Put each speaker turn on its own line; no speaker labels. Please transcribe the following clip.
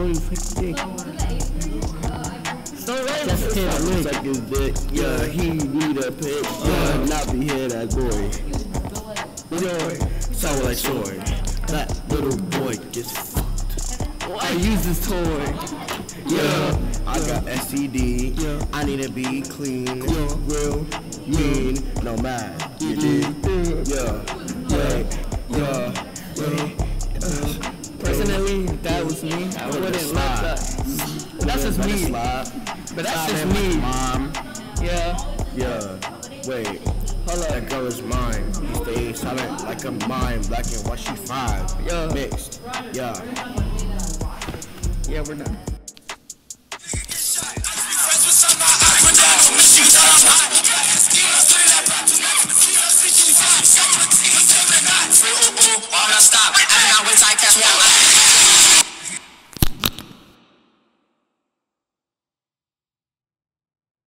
Shorty suck dick. So that's hit a lick.
Suck his dick. Yeah, he need a pick. Yeah, not be here that boy. Sound like Shorty. That little boy gets fucked.
I use this toy.
Yeah, I got STD. Yeah, I need to be clean. Yeah, real mean, no mad. You did. Yeah.
Personally, that was me. I wouldn't like that. That's just me. But that's just me.
Mom.
Yeah.
Wait.
Hold up.
That girl is mine. He stays silent like a mime. Black and white, she fine.
Yeah.
Mixed. Yeah.
Yeah, we're done.
Stop. I cannot wait till I catch me out.